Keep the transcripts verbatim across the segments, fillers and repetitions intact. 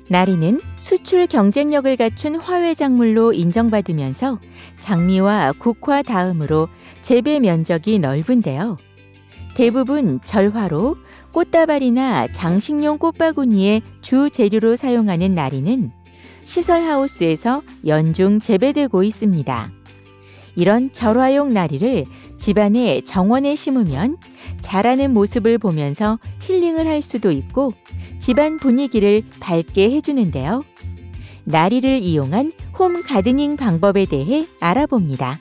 나리는 수출 경쟁력을 갖춘 화훼작물로 인정받으면서 장미와 국화 다음으로 재배 면적이 넓은데요. 대부분 절화로 꽃다발이나 장식용 꽃바구니에 주 재료로 사용하는 나리는 시설하우스에서 연중 재배되고 있습니다. 이런 절화용 나리를 집안의 정원에 심으면 자라는 모습을 보면서 힐링을 할 수도 있고 집안 분위기를 밝게 해주는데요. 나리를 이용한 홈 가드닝 방법에 대해 알아봅니다.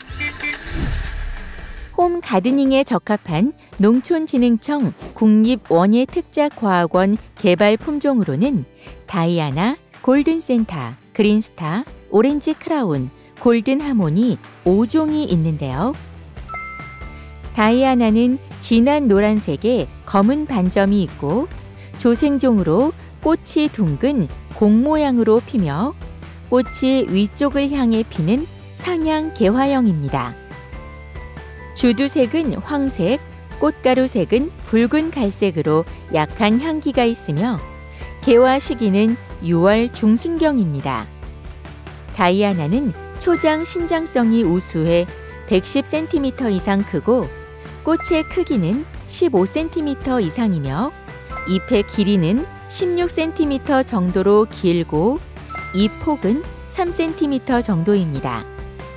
홈 가드닝에 적합한 농촌진흥청 국립원예특작과학원 개발 품종으로는 다이아나, 골든센타, 그린스타, 오렌지 크라운, 골든 하모니 오 종이 있는데요. 다이아나는 진한 노란색에 검은 반점이 있고 조생종으로 꽃이 둥근 공 모양으로 피며 꽃이 위쪽을 향해 피는 상향 개화형입니다. 주두색은 황색, 꽃가루색은 붉은 갈색으로 약한 향기가 있으며 개화 시기는 유월 중순경입니다. 다이아나는 초장 신장성이 우수해 백십 센티미터 이상 크고 꽃의 크기는 십오 센티미터 이상이며 잎의 길이는 십육 센티미터 정도로 길고 잎 폭은 삼 센티미터 정도입니다.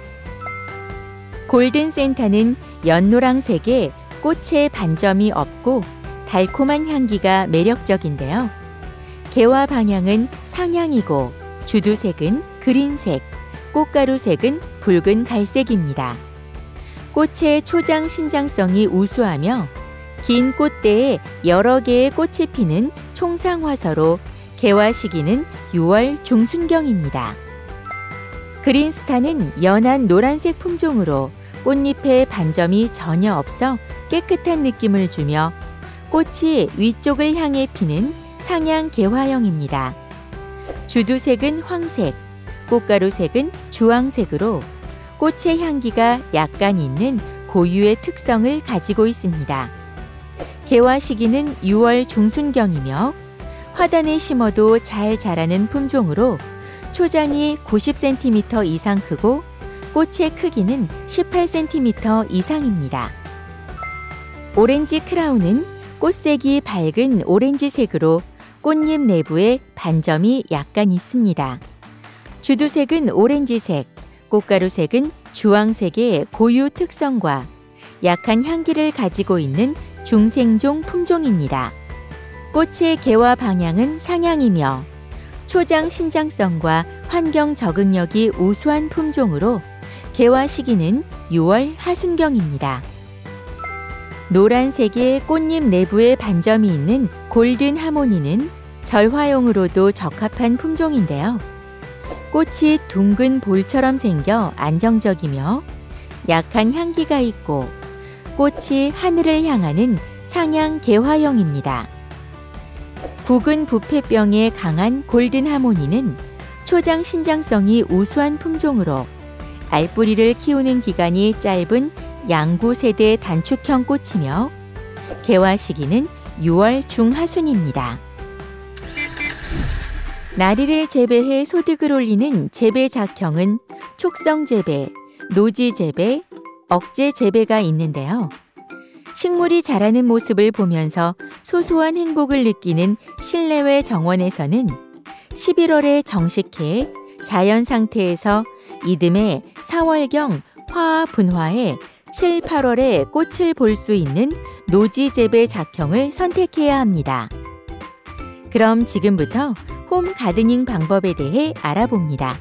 골든센타는 연노랑색에 꽃에 반점이 없고 달콤한 향기가 매력적인데요. 개화 방향은 상향이고 주두색은 그린색, 꽃가루색은 붉은 갈색입니다. 꽃의 초장 신장성이 우수하며 긴 꽃대에 여러 개의 꽃이 피는 총상화서로 개화 시기는 유월 중순경입니다. 그린스타는 연한 노란색 품종으로 꽃잎에 반점이 전혀 없어 깨끗한 느낌을 주며 꽃이 위쪽을 향해 피는 상향 개화형입니다. 주두색은 황색, 꽃가루색은 주황색으로 꽃의 향기가 약간 있는 고유의 특성을 가지고 있습니다. 개화 시기는 유월 중순경이며 화단에 심어도 잘 자라는 품종으로 초장이 구십 센티미터 이상 크고 꽃의 크기는 십팔 센티미터 이상입니다. 오렌지 크라운은 꽃색이 밝은 오렌지색으로 꽃잎 내부에 반점이 약간 있습니다. 주두색은 오렌지색, 꽃가루색은 주황색의 고유 특성과 약한 향기를 가지고 있는 중생종 품종입니다. 꽃의 개화 방향은 상향이며 초장 신장성과 환경 적응력이 우수한 품종으로 개화 시기는 유월 하순경입니다. 노란색의 꽃잎 내부에 반점이 있는 골든 하모니는 절화용으로도 적합한 품종인데요. 꽃이 둥근 볼처럼 생겨 안정적이며 약한 향기가 있고 꽃이 하늘을 향하는 상향 개화형입니다. 굵은 부패병에 강한 골든 하모니는 초장 신장성이 우수한 품종으로 알뿌리를 키우는 기간이 짧은 양구 세대 단축형 꽃이며 개화 시기는 유월 중하순입니다. 나리를 재배해 소득을 올리는 재배 작형은 촉성 재배, 노지 재배, 억제 재배가 있는데요. 식물이 자라는 모습을 보면서 소소한 행복을 느끼는 실내외 정원에서는 십일월에 정식해 자연 상태에서 이듬해 사월경 화화 분화해 칠, 팔월에 꽃을 볼 수 있는 노지 재배 작형을 선택해야 합니다. 그럼 지금부터 홈 가드닝 방법에 대해 알아봅니다.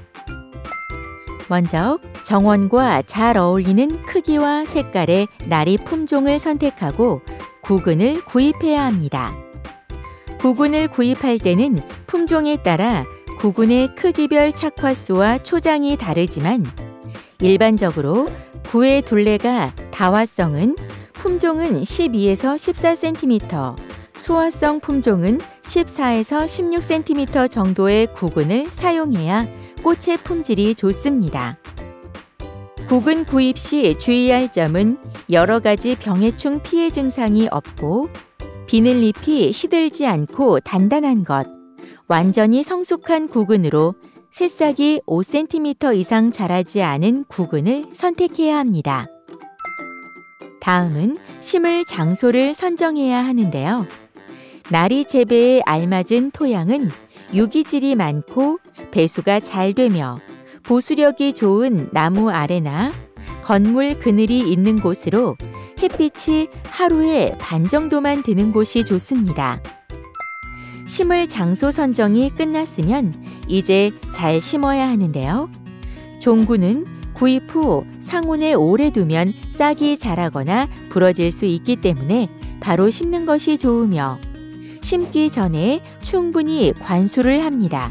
먼저 정원과 잘 어울리는 크기와 색깔의 나리 품종을 선택하고 구근을 구입해야 합니다. 구근을 구입할 때는 품종에 따라 구근의 크기별 착화수와 초장이 다르지만 일반적으로 구의 둘레가 다화성은 품종은 십이에서 십사 센티미터, 소화성 품종은 십사에서 십육 센티미터 정도의 구근을 사용해야 꽃의 품질이 좋습니다. 구근 구입 시 주의할 점은 여러 가지 병해충 피해 증상이 없고 비늘잎이 시들지 않고 단단한 것, 완전히 성숙한 구근으로 새싹이 오 센티미터 이상 자라지 않은 구근을 선택해야 합니다. 다음은 심을 장소를 선정해야 하는데요. 나리 재배에 알맞은 토양은 유기질이 많고 배수가 잘 되며 보수력이 좋은 나무 아래나 건물 그늘이 있는 곳으로 햇빛이 하루에 반 정도만 드는 곳이 좋습니다. 심을 장소 선정이 끝났으면 이제 잘 심어야 하는데요. 종구는 구입 후 상온에 오래 두면 싹이 자라거나 부러질 수 있기 때문에 바로 심는 것이 좋으며 심기 전에 충분히 관수를 합니다.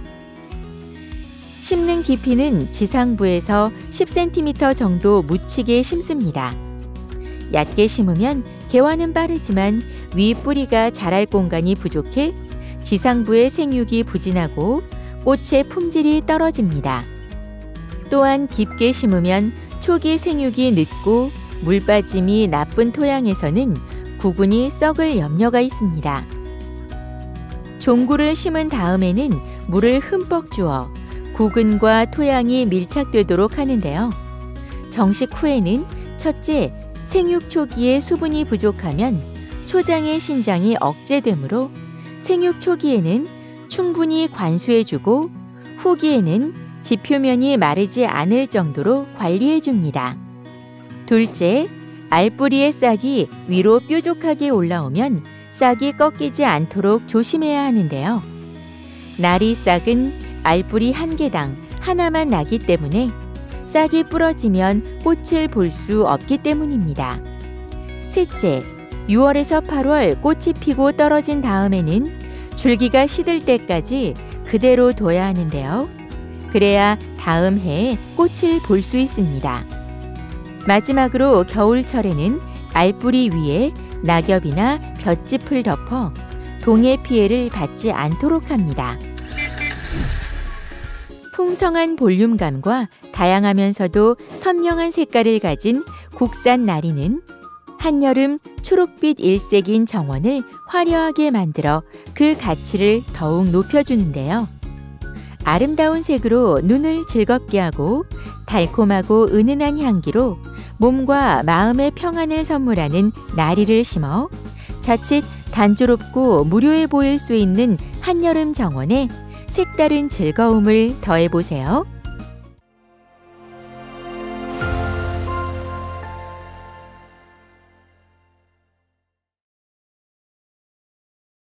심는 깊이는 지상부에서 십 센티미터 정도 묻히게 심습니다. 얕게 심으면 개화는 빠르지만 위 뿌리가 자랄 공간이 부족해 지상부의 생육이 부진하고 꽃의 품질이 떨어집니다. 또한 깊게 심으면 초기 생육이 늦고 물 빠짐이 나쁜 토양에서는 구근이 썩을 염려가 있습니다. 종구를 심은 다음에는 물을 흠뻑 주어 구근과 토양이 밀착되도록 하는데요. 정식 후에는 첫째, 생육 초기에 수분이 부족하면 초장의 신장이 억제되므로 생육 초기에는 충분히 관수해주고 후기에는 지표면이 마르지 않을 정도로 관리해줍니다. 둘째, 알뿌리의 싹이 위로 뾰족하게 올라오면 싹이 꺾이지 않도록 조심해야 하는데요. 나리 싹은 알뿌리 한 개당 하나만 나기 때문에 싹이 부러지면 꽃을 볼 수 없기 때문입니다. 셋째, 유월에서 팔월 꽃이 피고 떨어진 다음에는 줄기가 시들 때까지 그대로 둬야 하는데요. 그래야 다음 해에 꽃을 볼 수 있습니다. 마지막으로 겨울철에는 알뿌리 위에 낙엽이나 볏짚을 덮어 동해 피해를 받지 않도록 합니다. 풍성한 볼륨감과 다양하면서도 선명한 색깔을 가진 국산 나리는 한여름 초록빛 일색인 정원을 화려하게 만들어 그 가치를 더욱 높여주는데요. 아름다운 색으로 눈을 즐겁게 하고 달콤하고 은은한 향기로 몸과 마음의 평안을 선물하는 나리를 심어 자칫 단조롭고 무료해 보일 수 있는 한여름 정원에 색다른 즐거움을 더해보세요.